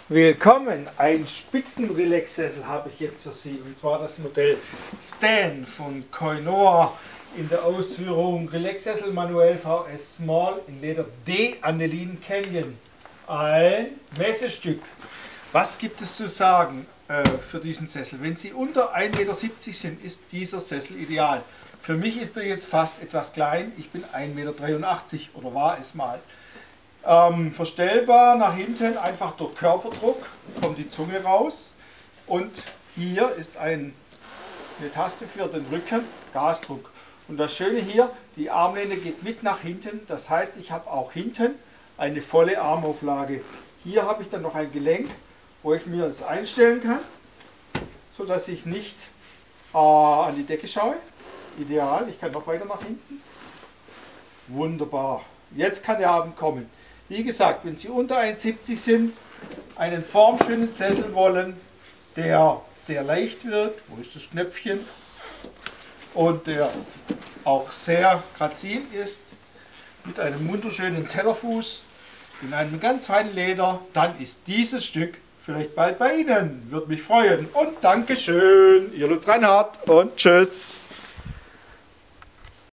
Willkommen! Ein Spitzenrelax-Sessel habe ich jetzt für Sie, und zwar das Modell Stan von Koinoa in der Ausführung Relax-Sessel manuell VS Small in Leder D Anilin Canyon. Ein Messestück. Was gibt es zu sagen für diesen Sessel? Wenn Sie unter 1,70 Meter sind, ist dieser Sessel ideal. Für mich ist er jetzt fast etwas klein. Ich bin 1,83 Meter oder war es mal. Verstellbar nach hinten, einfach durch Körperdruck kommt die Zunge raus, und hier ist eine Taste für den Rücken, Gasdruck. Und das Schöne hier, die Armlehne geht mit nach hinten, das heißt, ich habe auch hinten eine volle Armauflage. Hier habe ich dann noch ein Gelenk, wo ich mir das einstellen kann, so dass ich nicht an die Decke schaue. Ideal, ich kann noch weiter nach hinten. Wunderbar. Jetzt kann der Abend kommen. Wie gesagt, wenn Sie unter 1,70 sind, einen formschönen Sessel wollen, der sehr leicht wird, wo ist das Knöpfchen, und der auch sehr grazil ist, mit einem wunderschönen Tellerfuß, in einem ganz feinen Leder, dann ist dieses Stück vielleicht bald bei Ihnen. Würde mich freuen. Und Dankeschön, Ihr Lutz Reinhardt, und tschüss.